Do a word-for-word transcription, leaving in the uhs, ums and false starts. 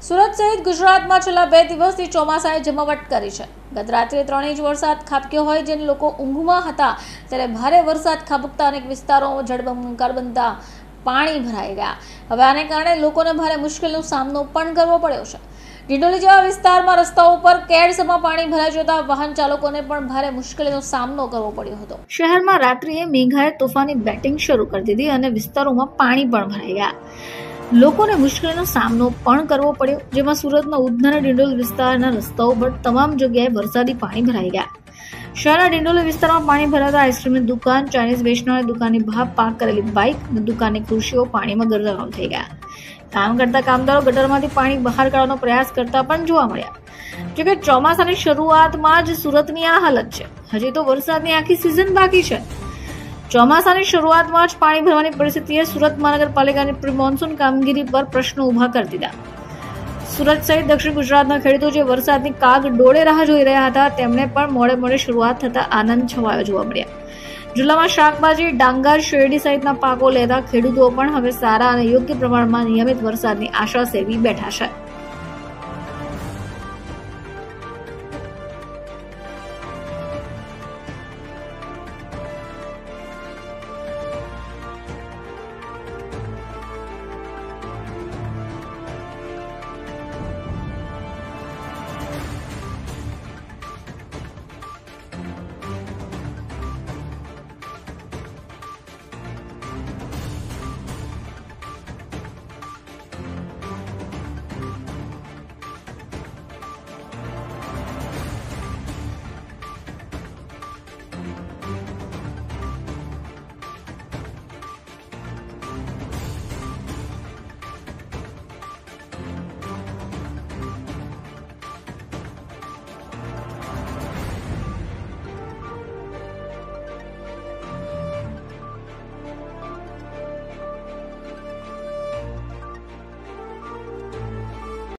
સુરત સહિત ગુજરાતમાં છેલ્લા બે દિવસથી ચોમાસાએ જમાવટ કરી છે। ગત રાત્રે ત્રણ ઇંચ વરસાદ ખાબક્યો હોય જેને લોકો ઊંઘમાં હતા ત્યારે ભારે વરસાદ ખાબકતા અનેક વિસ્તારોમાં જળબંબાકાર બનતા પાણી ભરાઈ ગયા। હવે આને કારણે લોકોને ભારે મુશ્કેલીનો સામનો પણ કરવો પડ્યો છે। ડિંડોલી જેવા વિસ્તારમાં રસ્તાઓ પર કેડસમાં પાણી ભરાઈ જતા વાહન ચાલકોને પણ ભારે મુશ્કેલીનો સામનો કરવો પડ્યો હતો। શહેરમાં રાત્રિએ મેઘાએ તોફાની બેટિંગ શરૂ કરી દીધી અને વિસ્તારોમાં પાણી પણ ભરાઈ ગયા। લોકોને મુશ્કેલીનો સામનો પણ કરવો પડ્યો, જેમાં સુરતના ઉધના અને ડિંડોલી વિસ્તારના રસ્તાઓ પર તમામ જગ્યાએ વરસાદી પાણી ભરાઈ ગયા। શહેરના ડિંડોલી વિસ્તારમાં પાણી ભરાતા આઈસ્ક્રીમની દુકાન, ચાઇનીઝ વેચનારની દુકાનની બહાર પાર્ક કરેલી બાઇક અને દુકાનની ખુરશીઓ પાણીમાં ગરકાવ થઈ ગયા। કામ કરતા કામદારો ગટરમાંથી પાણી બહાર કાઢવાનો પ્રયાસ કરતા પણ જોવા મળ્યા। જોકે ચોમાસાની શરૂઆતમાં જ સુરતની આ હાલત છે। હજી તો વરસાદની આખી સિઝન બાકી છે। ચોમાસાની શરૂઆતમાં જ પાણી ભરવાની પરિસ્થિતિએ સુરત મહાનગરપાલિકાની પ્રી મોન્સૂન કામગીરી પર પ્રશ્નો ઉભા કરી દીધા। સુરત સહિત દક્ષિણ ગુજરાતના ખેડૂતો જે વરસાદની કાગ ડોળે રાહ જોઈ રહ્યા હતા તેમને પણ મોડે મોડે શરૂઆત થતા આનંદ છવાયો જોવા મળ્યા। જિલ્લામાં શાકભાજી, ડાંગર, શેરડી સહિતના પાકો લેતા ખેડૂતો પણ હવે સારા અને યોગ્ય પ્રમાણમાં નિયમિત વરસાદની આશા સેવી બેઠા છે।